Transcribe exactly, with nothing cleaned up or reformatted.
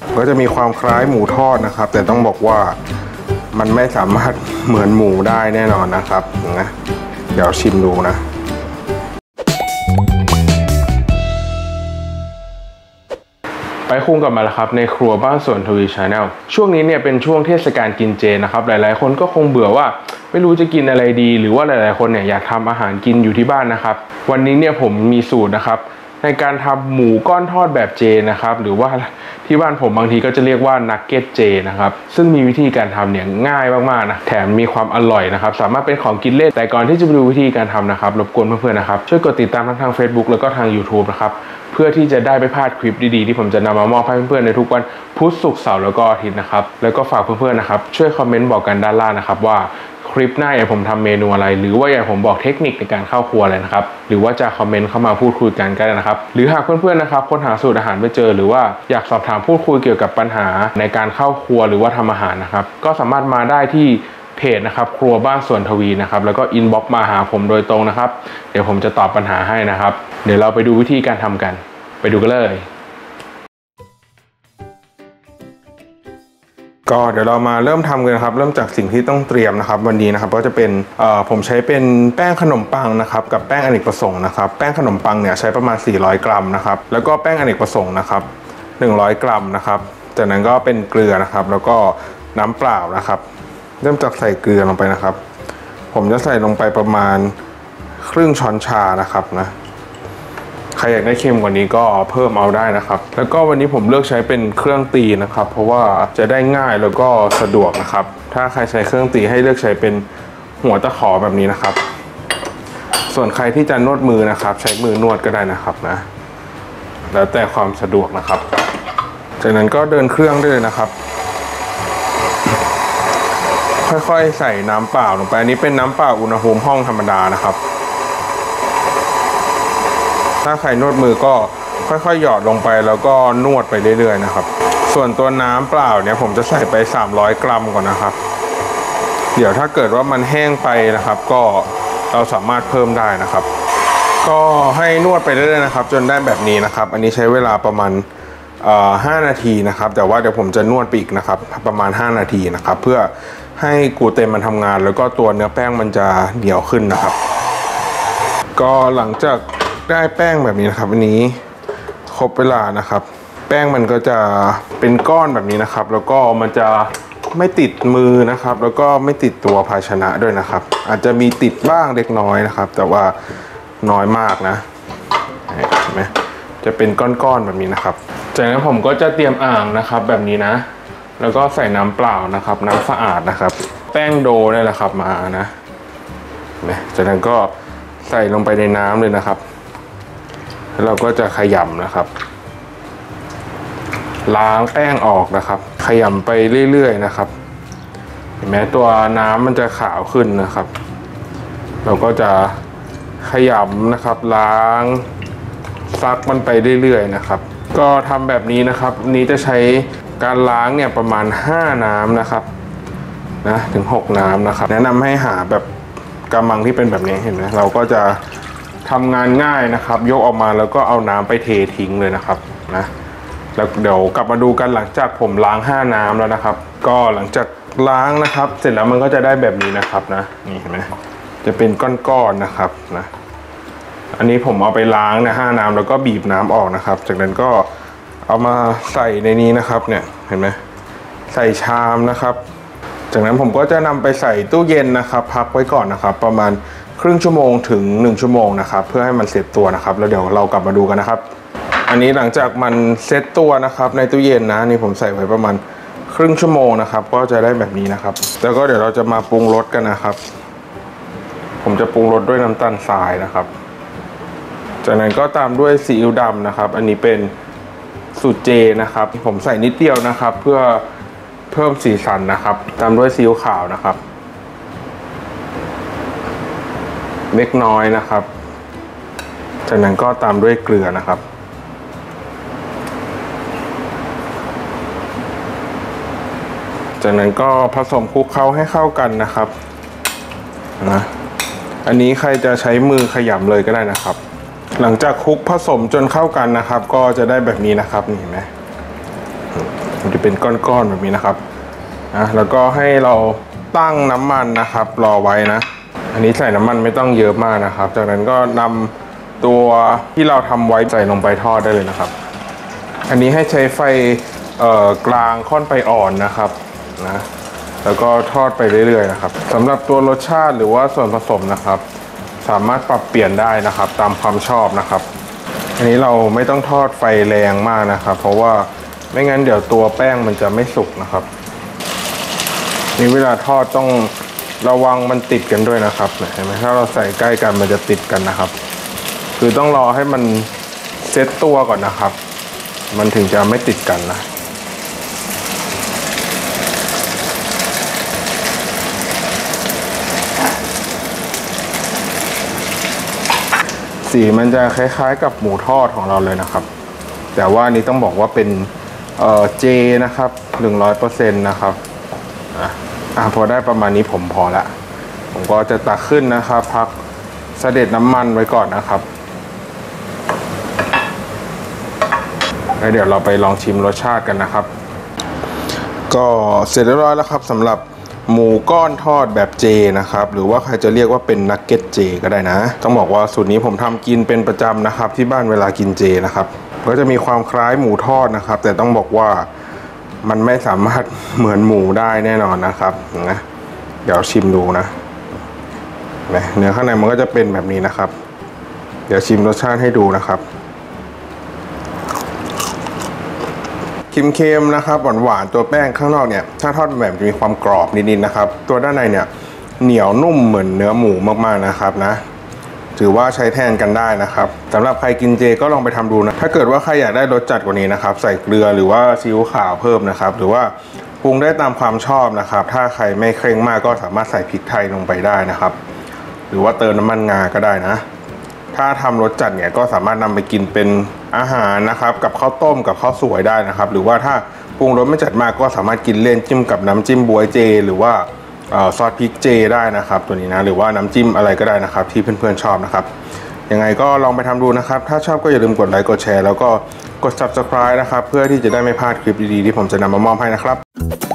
ก็จะมีความคล้ายหมูทอดนะครับแต่ต้องบอกว่ามันไม่สามารถเหมือนหมูได้แน่นอนนะครับนะเดี๋ยวชิมดูนะไปคุ้งกลับมาแล้วครับในครัวบ้านสวนทวีชาแนลช่วงนี้เนี่ยเป็นช่วงเทศกาลกินเจนะครับหลายๆคนก็คงเบื่อว่าไม่รู้จะกินอะไรดีหรือว่าหลายๆคนเนี่ยอยากทำอาหารกินอยู่ที่บ้านนะครับวันนี้เนี่ยผมมีสูตรนะครับในการทำหมูก้อนทอดแบบเจนะครับหรือว่าที่บ้านผมบางทีก็จะเรียกว่านักเก็ตเจนะครับซึ่งมีวิธีการทำเนี่ยง่ายมากๆนะแถมมีความอร่อยนะครับสามารถเป็นของกินเล่นแต่ก่อนที่จะไปดูวิธีการทำนะครับรบกวนเพื่อนๆนะครับช่วยกดติดตามทั้งทาง Facebook แล้วก็ทาง YouTube นะครับเพื่อที่จะได้ไม่พลาดคลิปดีๆที่ผมจะนำมามอบให้เพื่อนๆในทุกวันพุธศุกร์เสาร์แล้วก็อาทิตย์นะครับแล้วก็ฝากเพื่อนๆนะครับช่วยคอมเมนต์บอกกันด้านล่างนะครับว่าคลิปหน้าอยากผมทำเมนูอะไรหรือว่าอยากผมบอกเทคนิคในการเข้าครัวอะไรนะครับหรือว่าจะคอมเมนต์เข้ามาพูดคุยกันก็ได้นะครับหรือหากเพื่อนๆนะครับค้นหาสูตรอาหารไม่เจอหรือว่าอยากสอบถามพูดคุยเกี่ยวกับปัญหาในการเข้าครัวหรือว่าทำอาหารนะครับก็สามารถมาได้ที่เพจนะครับครัวบ้านสวนทวีนะครับแล้วก็อินบ็อกซ์มาหาผมโดยตรงนะครับเดี๋ยวผมจะตอบปัญหาให้นะครับเดี๋ยวเราไปดูวิธีการทำกันไปดูกันเลยก็เดี๋ยวเรามาเริ่มทำกันนะครับเริ่มจากสิ่งที่ต้องเตรียมนะครับวันนี้นะครับก็จะเป็นผมใช้เป็นแป้งขนมปังนะครับกับแป้งอเนกประสงค์นะครับแป้งขนมปังเนี่ยใช้ประมาณสี่ร้อยกรัมนะครับแล้วก็แป้งอเนกประสงค์นะครับหนึ่งร้อยกรัมนะครับจากนั้นก็เป็นเกลือนะครับแล้วก็น้ำเปล่านะครับเริ่มจากใส่เกลือลงไปนะครับผมจะใส่ลงไปประมาณครึ่งช้อนชานะครับนะใครอยากได้เค็มกว่านี้ก็เพิ่มเอาได้นะครับแล้วก็วันนี้ผมเลือกใช้เป็นเครื่องตีนะครับเพราะว่าจะได้ง่ายแล้วก็สะดวกนะครับถ้าใครใช้เครื่องตีให้เลือกใช้เป็นหัวตะขอแบบนี้นะครับส่วนใครที่จะนวดมือนะครับใช้มือนวดก็ได้นะครับนะแล้วแต่ความสะดวกนะครับจากนั้นก็เดินเครื่องได้เลยนะครับค่อยๆใส่น้ำเปล่าลงไปอันนี้เป็นน้ำเปล่าอุณหภูมิห้องธรรมดานะครับถ้าใครนวดมือก็ค่อยๆหยอดลงไปแล้วก็นวดไปเรื่อยๆนะครับส่วนตัวน้ำเปล่าเนี่ยผมจะใส่ไปสามร้อยกรัมก่อนนะครับเดี๋ยวถ้าเกิดว่ามันแห้งไปนะครับก็เราสามารถเพิ่มได้นะครับก็ให้นวดไปเรื่อยๆนะครับจนได้แบบนี้นะครับอันนี้ใช้เวลาประมาณห้านาทีนะครับแต่ว่าเดี๋ยวผมจะนวดไปอีกนะครับประมาณห้านาทีนะครับเพื่อให้กลูเตนมันทำงานแล้วก็ตัวเนื้อแป้งมันจะเหนียวขึ้นนะครับก็หลังจากได้แป้งแบบนี้นะครับอันนี้ครบเวลานะครับแป้งมันก็จะเป็นก้อนแบบนี้นะครับแล้วก็มันจะไม่ติดมือนะครับแล้วก็ไม่ติดตัวภาชนะด้วยนะครับอาจจะมีติดบ้างเล็กน้อยนะครับแต่ว่าน้อยมากนะเห็นไหมจะเป็นก้อนๆแบบนี้นะครับจากนั้นผมก็จะเตรียมอ่างนะครับแบบนี้นะแล้วก็ใส่น้ำเปล่านะครับน้ำสะอาดนะครับแป้งโดนี่แหละครับมานะจากนั้นก็ใส่ลงไปในน้ำเลยนะครับเราก็จะขยำนะครับล้างแป้งออกนะครับขยำไปเรื่อยๆนะครับเห็นไหมตัวน้ำมันจะขาวขึ้นนะครับเราก็จะขยำนะครับล้างซักมันไปเรื่อยๆนะครับก็ทำแบบนี้นะครับนี้จะใช้การล้างเนี่ยประมาณห้าน้ำนะครับนะถึงหกน้ำนะครับแนะนำให้หาแบบกำมังที่เป็นแบบนี้เห็นไหมเราก็จะทำงานง่ายนะครับยกออกมาแล้วก็เอาน้ำไปเททิ้งเลยนะครับนะแล้วเดี๋ยวกลับมาดูกันหลังจากผมล้างห้าน้ำแล้วนะครับก็หลังจากล้างนะครับเสร็จแล้วมันก็จะได้แบบนี้นะครับนะนี่เห็นไหมจะเป็นก้อนๆนะครับนะอันนี้ผมเอาไปล้างนะห้าน้ำแล้วก็บีบน้ำออกนะครับจากนั้นก็เอามาใส่ในนี้นะครับเนี่ยเห็นไหมใส่ชามนะครับจากนั้นผมก็จะนำไปใส่ตู้เย็นนะครับพักไว้ก่อนนะครับประมาณครึ่งชั่วโมงถึงหนึ่งชั่วโมงนะครับเพื่อให้มันเสร็จตัวนะครับแล้วเดี๋ยวเรากลับมาดูกันนะครับอันนี้หลังจากมันเซตตัวนะครับในตู้เย็นนะนี่ผมใส่ไว้ประมาณครึ่งชั่วโมงนะครับก็จะได้แบบนี้นะครับแล้วก็เดี๋ยวเราจะมาปรุงรสกันนะครับผมจะปรุงรสด้วยน้ำตาลทรายนะครับจากนั้นก็ตามด้วยซีอิ๊วดำนะครับอันนี้เป็นสูตรเจนะครับผมใส่นิดเดียวนะครับเพื่อเพิ่มสีสันนะครับตามด้วยซีอิ๊วขาวนะครับเล็กน้อยนะครับจากนั้นก็ตามด้วยเกลือนะครับจากนั้นก็ผสมคลุกเคล้าให้เข้ากันนะครับนะอันนี้ใครจะใช้มือขยำเลยก็ได้นะครับหลังจากคลุกผสมจนเข้ากันนะครับก็จะได้แบบนี้นะครับนี่เห็นไหมมันจะเป็นก้อนๆแบบนี้นะครับนะแล้วก็ให้เราตั้งน้ำมันนะครับรอไว้นะอันนี้ใส่น้ำมันไม่ต้องเยอะมากนะครับจากนั้นก็นำตัวที่เราทำไว้ใส่ลงไปทอดได้เลยนะครับอันนี้ให้ใช้ไฟเอ่อกลางค่อนไปอ่อนนะครับนะแล้วก็ทอดไปเรื่อยๆนะครับสำหรับตัวรสชาติหรือว่าส่วนผสมนะครับสามารถปรับเปลี่ยนได้นะครับตามความชอบนะครับอันนี้เราไม่ต้องทอดไฟแรงมากนะครับเพราะว่าไม่งั้นเดี๋ยวตัวแป้งมันจะไม่สุกนะครับนี่เวลาทอดต้องระวังมันติดกันด้วยนะครับเห็นไหมถ้าเราใส่ใกล้กันมันจะติดกันนะครับคือต้องรอให้มันเซตตัวก่อนนะครับมันถึงจะไม่ติดกันนะสีมันจะคล้ายๆกับหมูทอดของเราเลยนะครับแต่ว่านี้ต้องบอกว่าเป็นเอ่อเจนะครับ หนึ่งร้อยเปอร์เซ็นต์ นะครับอ่ะอ่ะพอได้ประมาณนี้ผมพอละผมก็จะตักขึ้นนะครับพักเสด็จน้ำมันไว้ก่อนนะครับแล้วเดี๋ยวเราไปลองชิมรสชาติกันนะครับก็เสร็จเรียบร้อยแล้วครับสำหรับหมูก้อนทอดแบบเจนะครับหรือว่าใครจะเรียกว่าเป็นนักเก็ตเจก็ได้นะต้องบอกว่าสูตรนี้ผมทำกินเป็นประจำนะครับที่บ้านเวลากินเจนะครับก็จะมีความคล้ายหมูทอดนะครับแต่ต้องบอกว่ามันไม่สามารถเหมือนหมูได้แน่นอนนะครับนะเดี๋ยวชิมดูนะเนื้อข้างในมันก็จะเป็นแบบนี้นะครับเดี๋ยวชิมรสชาติให้ดูนะครับเค็มๆนะครับหวานๆตัวแป้งข้างนอกเนี่ยถ้าทอดแบบจะมีความกรอบนิดๆนะครับตัวด้านในเนี่ยเหนียวนุ่มเหมือนเนื้อหมูมากๆนะครับนะถือว่าใช้แทนกันได้นะครับสำหรับใครกินเจก็ลองไปทำดูนะถ้าเกิดว่าใครอยากได้รสจัดกว่านี้นะครับใส่เกลือหรือว่าซีอิ๊วขาวเพิ่มนะครับหรือว่าปรุงได้ตามความชอบนะครับถ้าใครไม่เคร่งมากก็สามารถใส่พริกไทยลงไปได้นะครับหรือว่าเติมน้ำมันงาก็ได้นะถ้าทำรสจัดเนี่ยก็สามารถนำไปกินเป็นอาหารนะครับกับข้าวต้มกับข้าวสวยได้นะครับหรือว่าถ้าปรุงรสไม่จัดมากก็สามารถกินเล่นจิ้มกับน้ำจิ้มบ๊วยเจหรือว่าซอสพริกเจได้นะครับตัวนี้นะหรือว่าน้ำจิ้มอะไรก็ได้นะครับที่เพื่อนๆชอบนะครับยังไงก็ลองไปทำดูนะครับถ้าชอบก็อย่าลืมกดไลค์กดแชร์แล้วก็กด ซับสไครบ์ นะครับเพื่อที่จะได้ไม่พลาดคลิปดีๆที่ผมจะนำมามอบให้นะครับ